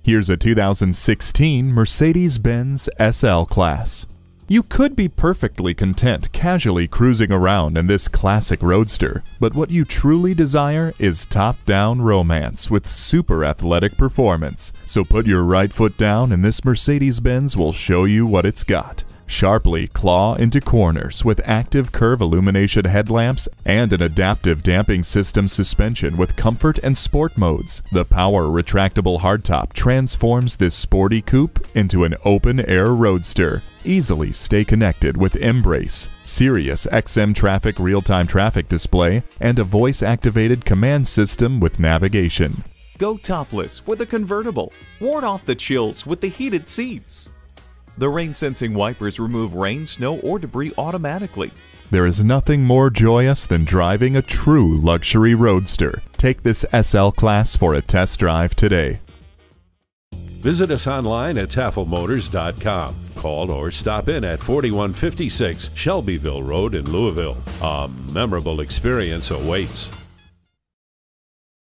Here's a 2016 Mercedes-Benz SL Class. You could be perfectly content casually cruising around in this classic roadster, but what you truly desire is top-down romance with super athletic performance. So put your right foot down and this Mercedes-Benz will show you what it's got. Sharply claw into corners with active curve illumination headlamps and an adaptive damping system suspension with comfort and sport modes. The power retractable hardtop transforms this sporty coupe into an open-air roadster. Easily stay connected with Embrace, Sirius XM Traffic real-time traffic display, and a voice-activated command system with navigation. Go topless with a convertible. Ward off the chills with the heated seats. The rain-sensing wipers remove rain, snow, or debris automatically. There is nothing more joyous than driving a true luxury roadster. Take this SL Class for a test drive today. Visit us online at tafelmotors.com. Call or stop in at 4156 Shelbyville Road in Louisville. A memorable experience awaits.